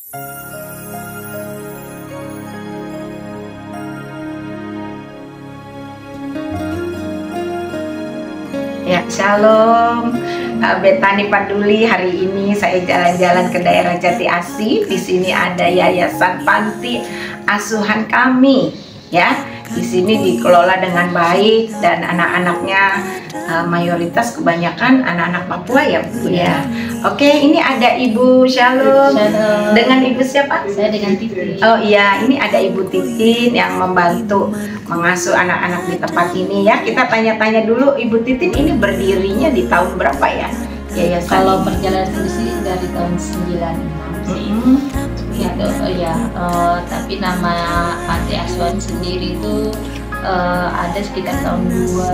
Ya, shalom. Betani Paduli, hari ini saya jalan-jalan ke daerah Jati Asih. Di sini ada Yayasan Panti Asuhan kami, ya. Di sini dikelola dengan baik dan anak-anaknya mayoritas kebanyakan anak-anak Papua ya, Bu ya. Oke, ini ada Ibu Shalom. Shalom. Dengan Ibu siapa? Saya dengan Titi. Oh iya, ini ada Ibu Titin yang membantu mengasuh anak-anak di tempat ini ya. Kita tanya-tanya dulu, Ibu Titin ini berdirinya di tahun berapa ya? Yayasan Kalau ini? perjalanan sendiri dari tahun 96 sih. Itu tapi nama Panti Asuhan sendiri itu ada sekitar tahun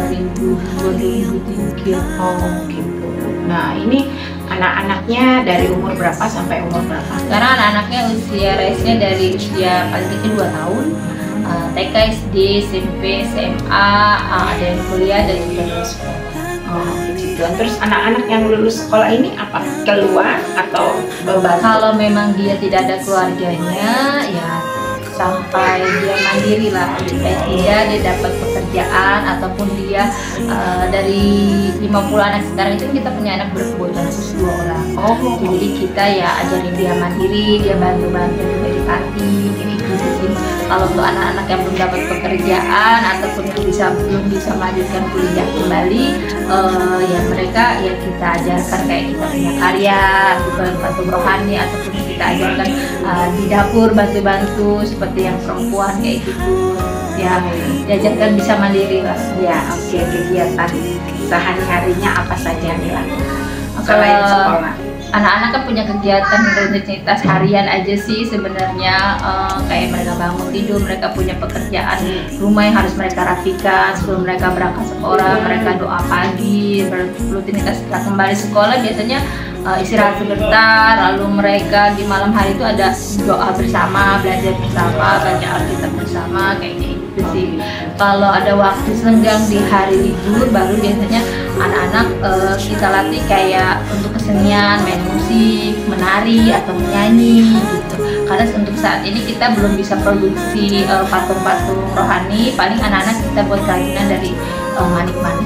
2003. Oh gitu. Nah ini anak-anaknya dari umur berapa sampai umur berapa? Sekarang anak-anaknya usia range-nya dari usia paling kecil 2 tahun, TK, SD, SMP, SMA, ada yang kuliah dan juga lulus sekolah. Oh gitu. Terus anak-anak yang lulus sekolah ini apa? Keluar atau beban? Kalau memang dia tidak ada keluarganya, ya sampai dia mandiri lah, supaya tidak dia dapat pekerjaan ataupun dia dari 50 anak sekarang itu kita punya anak berkebutuhan khusus 2 orang. Oh, jadi kita ya ajarin dia mandiri, dia bantu-bantu juga di panti, kayak gitu sih. Kalau untuk anak-anak yang belum dapat pekerjaan ataupun belum bisa melanjutkan kuliah kembali, ya mereka ya kita ajarkan kayak kita punya karya, bukan bantu rohani ataupun kita ajarkan di dapur bantu-bantu seperti yang perempuan kayak gitu. Ya diajarkan bisa mandiri lah. Ya, oke. Kegiatan sehari-harinya apa saja yang dilakukan selain sekolah? Anak-anak kan punya kegiatan rutinitas harian aja sih sebenarnya, kayak mereka bangun tidur, mereka punya pekerjaan rumah yang harus mereka rapikan sebelum mereka berangkat sekolah, mereka doa pagi, rutinitas setelah kembali sekolah biasanya istirahat sebentar, lalu mereka di malam hari itu ada doa bersama, belajar bersama, baca Alkitab bersama, kayak gitu sih. Kalau ada waktu senggang di hari libur baru biasanya anak-anak kita latih kayak untuk kesenian, main musik, menari atau menyanyi gitu. Karena untuk saat ini kita belum bisa produksi patung-patung rohani, paling anak-anak kita buat kerajinan dari manik-manik.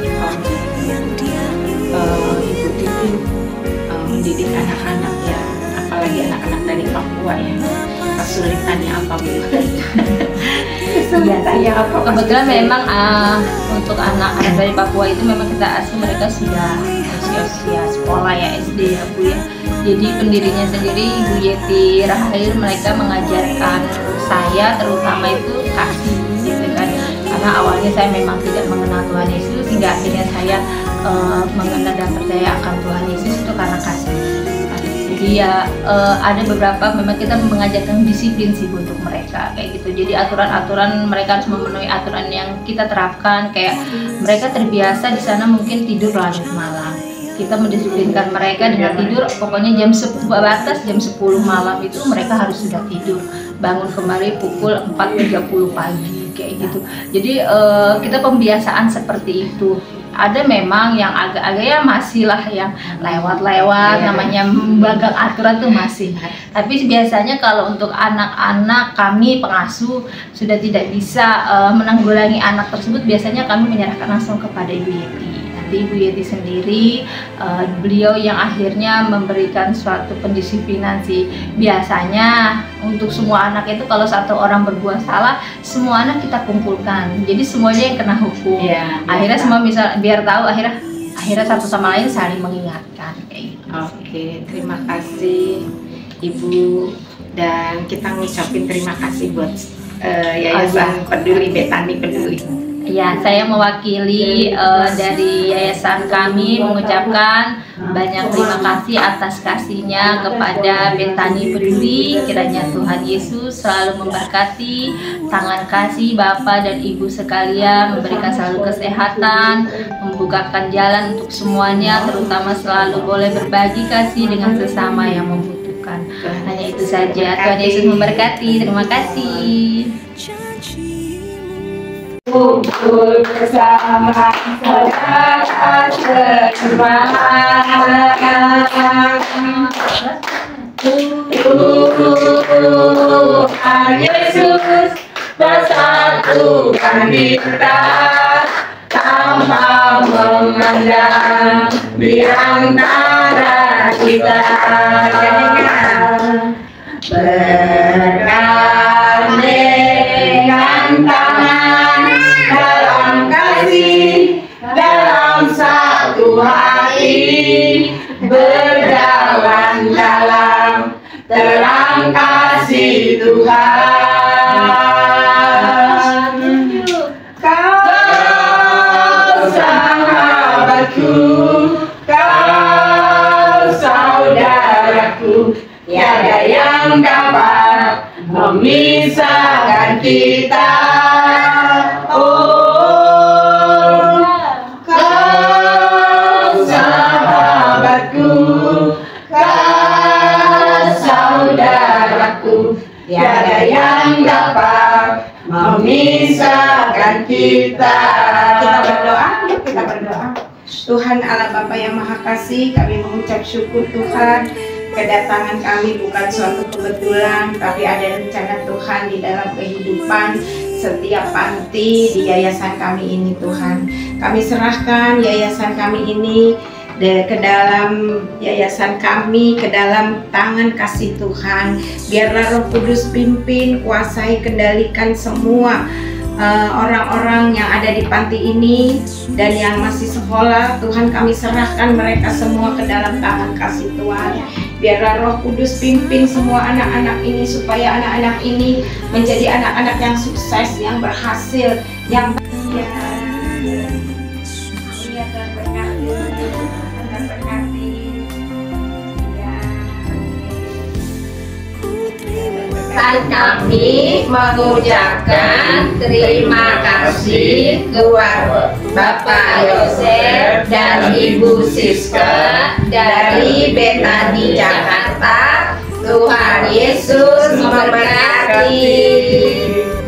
Ibu Titin mendidik anak-anak ya, apalagi anak-anak dari Papua ya. Kesulitannya apa, Bu? Iya, kebetulan memang untuk anak-anak dari Papua itu memang kita asuh mereka sudah usia sekolah ya, SD ya Bu ya. Jadi pendirinya sendiri Ibu Yeti Rahayu mereka mengajarkan saya terutama itu kasih gitu kan. Karena awalnya saya memang tidak mengenal Tuhan Yesus, hingga akhirnya saya mengenal dan percaya akan Tuhan Yesus itu karena kasih. Jadi ya ada beberapa memang kita mengajarkan disiplin sih untuk mereka kayak gitu. Jadi aturan-aturan mereka harus memenuhi aturan yang kita terapkan, kayak mereka terbiasa di sana mungkin tidur larut malam. Kita mendisiplinkan mereka dengan tidur pokoknya jam 10 batas jam 10 malam itu mereka harus sudah tidur. Bangun kembali pukul 4.30 pagi kayak gitu. Jadi kita pembiasaan seperti itu. Ada memang yang agak-agak ya masih lah yang lewat-lewat, namanya membanggang aturan tuh masih. Tapi biasanya kalau untuk anak-anak kami pengasuh sudah tidak bisa menanggulangi anak tersebut, biasanya kami menyerahkan langsung kepada Ibu Yeti. Nanti Ibu Yeti sendiri, beliau yang akhirnya memberikan suatu pendisiplinan sih. Biasanya untuk semua anak itu kalau satu orang berbuat salah, semua anak kita kumpulkan. Jadi semuanya yang kena hukum. Ya, akhirnya semua bisa biar tahu, akhirnya satu sama lain saling mengingatkan kayak gitu. Oke, terima kasih Ibu, dan kita ngucapin terima kasih buat Yayasan Peduli, Betani Peduli. Ya, saya mewakili dari yayasan kami mengucapkan banyak terima kasih atas kasihnya kepada Betani Peduli. Kiranya Tuhan Yesus selalu memberkati, tangan kasih Bapak dan Ibu sekalian, memberikan selalu kesehatan, membukakan jalan untuk semuanya, terutama selalu boleh berbagi kasih dengan sesama yang membutuhkan. Hanya itu saja. Tuhan Yesus memberkati. Terima kasih. Kumpul bersama saudara seiman. Tuhan Yesus bersatukan kita tanpa memandang di antara kita. Bergandengan tangan dalam kasih, dalam satu hati, berjalan dalam terang kasih Tuhan. Kau sahabatku, kau saudaraku, tiada yang dapat memisahkan kita. Oh, kau sahabatku, kau saudaraku, tiada yang dapat memisahkan kita. Kita berdoa, yuk kita berdoa. Tuhan Allah Bapa yang Maha Kasih, kami mengucap syukur Tuhan. Kedatangan kami bukan suatu kebetulan, tapi ada rencana Tuhan di dalam kehidupan setiap panti di yayasan kami ini Tuhan. Kami serahkan yayasan kami ini ke dalam yayasan kami, ke dalam tangan kasih Tuhan. Biarlah Roh Kudus pimpin, kuasai, kendalikan semua orang-orang yang ada di panti ini dan yang masih sekolah. Tuhan, kami serahkan mereka semua ke dalam tangan kasih Tuhan. Biarlah Roh Kudus pimpin semua anak-anak ini supaya anak-anak ini menjadi anak-anak yang sukses, yang berhasil, yang bahagia. Dan kami mengucapkan terima kasih kepada Bapak Yosef dan Ibu Siska dari Betani Jakarta. Tuhan Yesus memberkati.